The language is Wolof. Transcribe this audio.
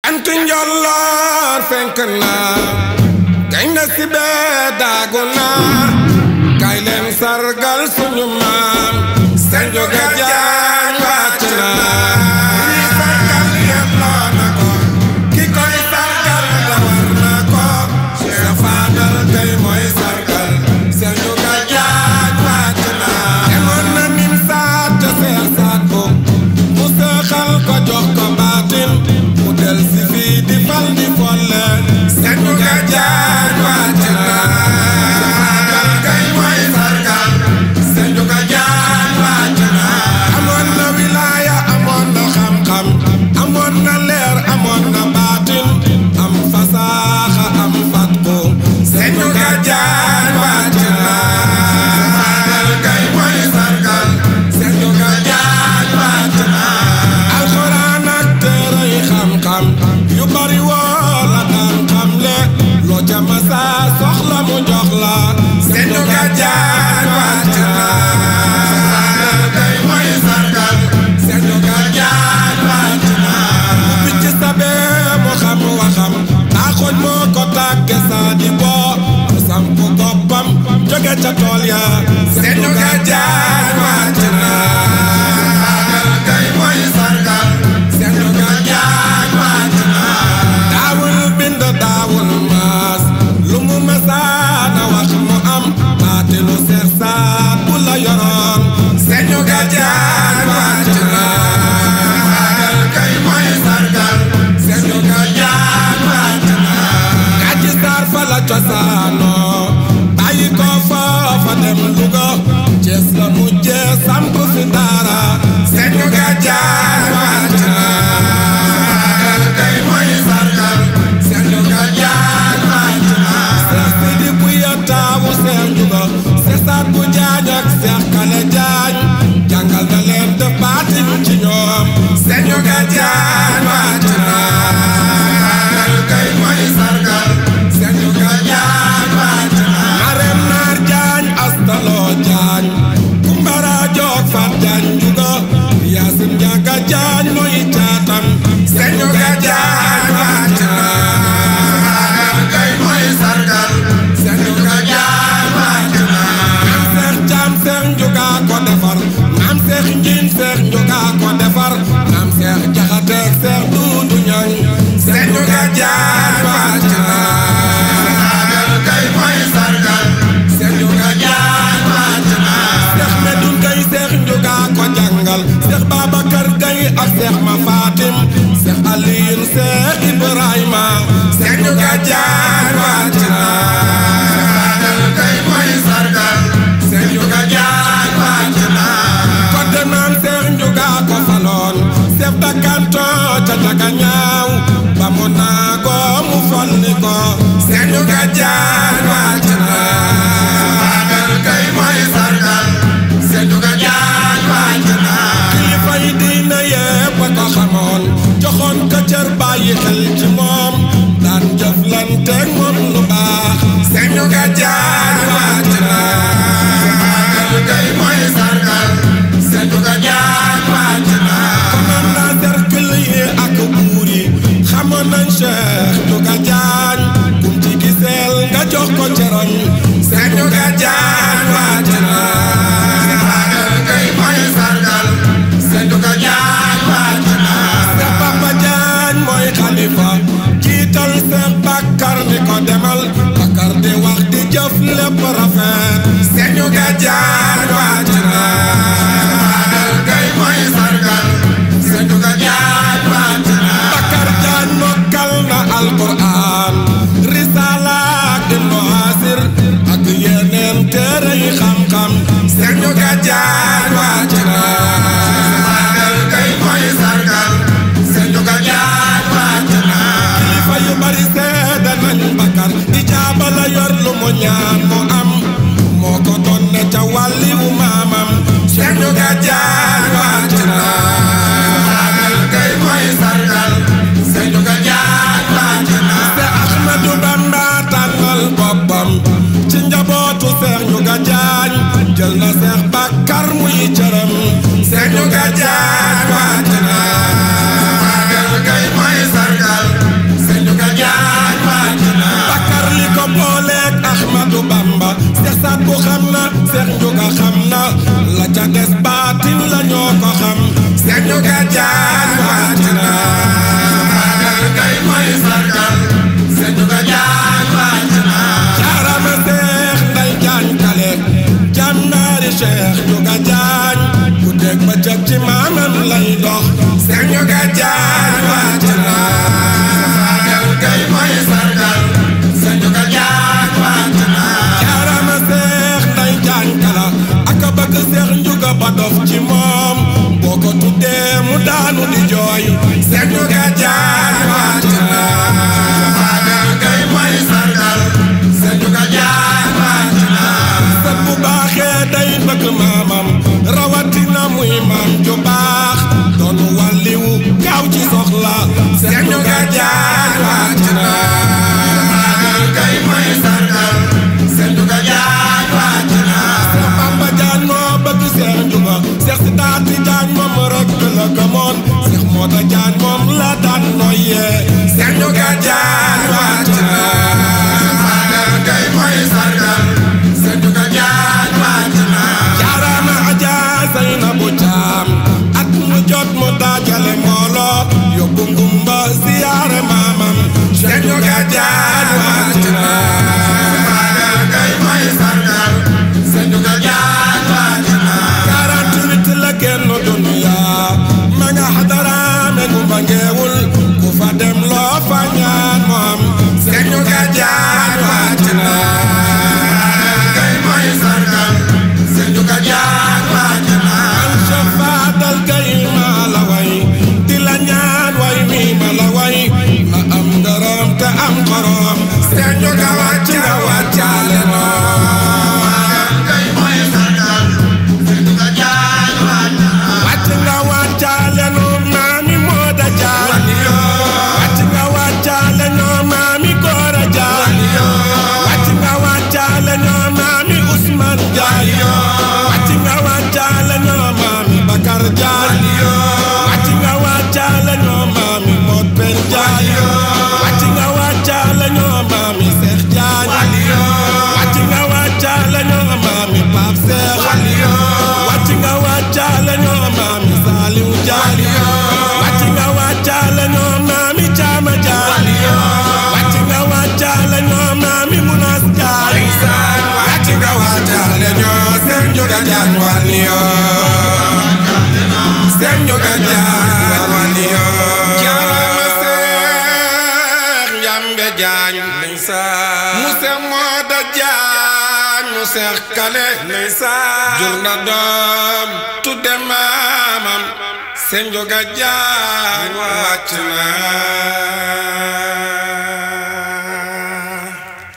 Jantu njolloor fenk na gaynde si bee daagu na kay leen sargal suñu maam Sëñ Njuga Jaañ wàcc na ki sargal yelloo na ko ki koy sargal dawar na ko Cheikh Fadal kay mooy sargal Sëñ Njuga Jaañ wàcc na demoon na nim saat ca Seex Saat Bu mu seexal ko jox ko baatin mu del si fii di fal di folle Sëñ Njuga Jaañ wàcc na kay mooy sargal Sëñ Njuga Jaañ wàcc na amoon na wilaaya amoon na xam-xam amoon na leer amoon na baatin am fasaaxa am fatku Sëñ Njuga Jaañ wàcc na kay mooy sargal Sëñ Njuga Jaañ wàcc na alxuraan ak téere yi xam-xam yu bari woo la daan xamle loo ca masa soxla mu jox la Sëñ Njuga Jaañ wàcc na kay mooy sargal Sëñ Njuga Jaañ wàcc na mu picc sabee mu xam waxam taaxoñ moo ko tàgge saa di boo mu samp goppam jóge ca tool ya Sëñ Njuga Jaañ wàcc na kay mooy sargal Sëñ Njuga Jaañ wàcc na daawul bind daawul maas lu mu masaana wax mu am baatilu Seex Saat Bu la yoroon Sëñ Njuga Jaañ wàcc na kay mooy sargal Sëñ Njuga Jaañ wàcc na Kàcci Saar fa la cosaanoo bàyyi ko foofa dem Luga Cees la mujjee samp fi daara Sëñ Njuga Jaañ wàcc na kay mooy sargal Sëñ Njuga Jaañ wàcc na Seex Sidi Buya taawu Seex Njuga Seex Saat Bu Jaañ ak Seex Kale Jaañ jàngal na leen def baatin ci ñoom Sëñ Njuga Jaañ wàcc na kay mooy sargal Sëñ Njuga Jaañ wàcc na Marem Naar Jaañ Astaloo Jaañ Kumbara Joog Fat Jaañ Njuga Yaasin Njaga Jaañ mooy caatam Sëñ Njuga Jaañ wàcc na kay mooy sargal Sëñ Njuga Jaañ wàcc na maam Seex Caam Seex Njuga ko defar maam Seex Njiin Seex Njuga ko defar maam Seex Jaxate Seex Duudu Ñaŋ Sëñ Njuga Jaañ wàcc na kay mooy sargal Sëñ Njuga Jaañ wàcc na Seex Medun Gay Seex Njuga ko jàngal Seex Babakar Gay ak Seex Ma Fatim Seex Aliin Seex Ibrahima Sëñ Njuga Jaañ wàcc na kay mooy sargal Sëñ Njuga Jaañ wàcc na kodde maam Seex Njuga ko faloon chef de canton ca Njaga Ñaaw ba mu naagoo mu folli ko Sëñ Njuga Jaañ wàcc na kay mooy sargal Sëñ Njuga Jaañ wàcc na kilifa yi diine yépp ko xamoon joxoon ko cër bàyyi xel ci moom daan jëflanteeg moom lu baax Sëñ Njuga Jaañ wàcc na kay mooy sargal Sëñ Njuga Jaañ wàcc na commandant cercle yi ak buur yi xamoon nañ Cheikh Njuga Jaañ kum ci giseel nga jox ko cëram Sëñ Njuga Jaañ wàcc na kay mooy sargal Sëñ Njuga Jaañ wàcc na Seex Papa Jaañ mooy xalifa jiital Seex Bakar ni ko demal Bakar di wax di jëf lépp rafet Sëñ Njuga Jaañ wàcc na kay mooy sargal Sëñ Njuga Jaañ wàcc na Bakar Jaañ mokkal na alquran risala ak Ibnu Asir ak yeneen téere yi xam-xam Sëñ Njuga Jaañ wàcc na kay mooy sargal Sëñ Njuga Jaañ wàcc na kilifa yu bari seede nañ Bakar ijaaba la yor lu mu ñaan mu am moo ko doon ne ca wàlliwu maamam Sëñ Njuga Jaañ wàcc na kay mooy sargal Sëñ Njuga Jaañ wàcc na te Ahmadu Bamba tànnal boppam ci njabootu Seex Njuga Jaañ jël na Seex Bakar muy cëram Sëñ Njuga Jaañ wàcc na kay mooy sargal Seex Njuga Jaañ wàcc na magal kay mooy sargal Seex Njuga Jaañ wàcc na Seex Bamba Jaañ moo bëgg Seex Njuga Seex Sidaati Jaañ moom rek la gëmoon Seex Mooda Jaañ moom la daan noyyee Seex Njuga Jaañ wàcc na magal kay mooy sargal Seex Njuga Jaañ wàcc na jaaraama Aja Saynabu Caam at mu jot mu dajale mbooloo yóbbu ngumba siyaare maamam Seex Njuga Jaañ wàcc na magal kay mooy sargal Seex Njuga Jaañ wàcc na 48 la génn dunya ma nga xadaraame ngumba ngeewul ku fa dem loo fa ñaan moom Seex Njuga Jaañ wàcc na magal kay mooy sargal Seex Njuga Jaañ wàcc na Cheikh Fadal kay ma la way di la ñaan way mi ma la way ma am ngërëm te am xorom Seex Njuga wàcc nga wàccaale noo kay mooy sargal Seex Njuga Jaañ wàcc nga wàccaale noo maami Mooda Jaañ wàcc nga wàccaale noo maami Góora Jaañ wàcc nga wàccaale noo maami Usmaan Jaañ wàcc nga wàccaale noo maami Bakar Jaañ wàcc nga wàccaale noo maami Moot Pen Jaañ wàcc nga wàccaale noo maami Seex Jaañ wàcc nga wàccaale noo maami Paap Seex wàcc nga wàccaale noo maami Saaliw Jaañ wàcc nga wàccaale noo maami Caama Jaañ wàcc nga wàccaale noo maami Munaas Jaañ wàcc nga wàccaale noo Seex Njuga Jaañ wàlliyo Seex Njuga Jaañ wàlliyo jaarama Seex Njambe Jaañ mu Seex Mooda Jaañ mu Seex Kale jur na doom tudde maamam Seex Njuga Jaañ